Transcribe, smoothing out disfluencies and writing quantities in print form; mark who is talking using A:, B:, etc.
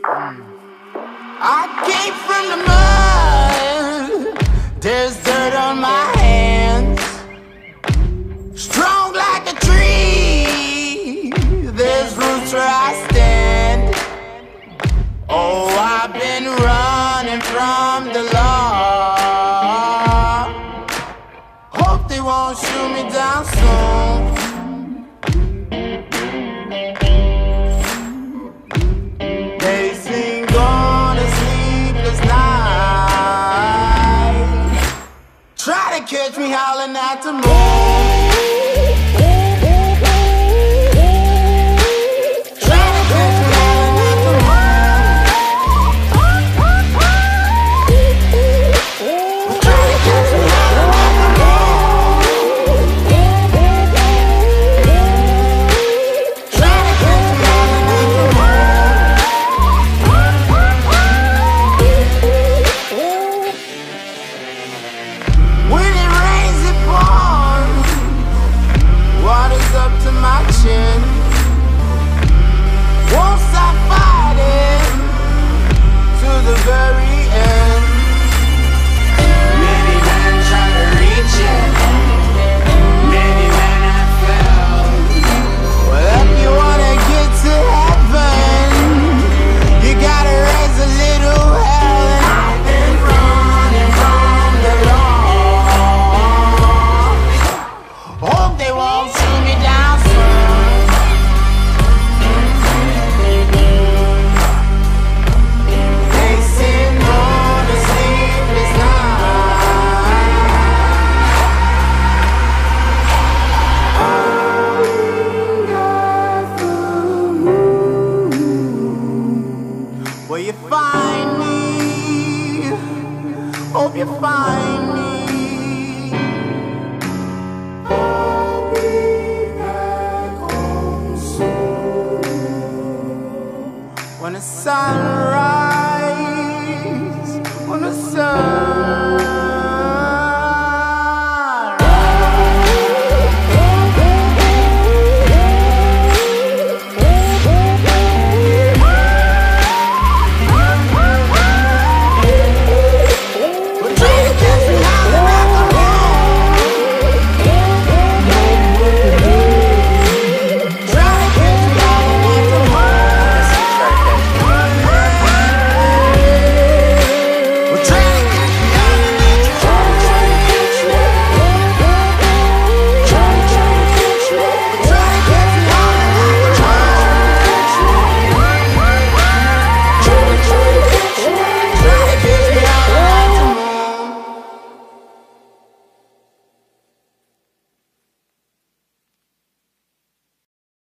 A: I came from the mud, there's dirt on my hands. Strong like a tree, there's roots where I stand. Oh, I've been running from the law. Hope they won't shoot me down soon. They sing on a sleepless night, try to catch me howling at the moon. Won't stop fighting to the very end. Many men try to reach it, many men have failed. Well, if you wanna get to heaven, you gotta raise a little hell. And I've been running from the law. Hope they won't shoot me down soon. Will you find me? Hope you find me. I'll be back home soon. When the sun rises, when the sun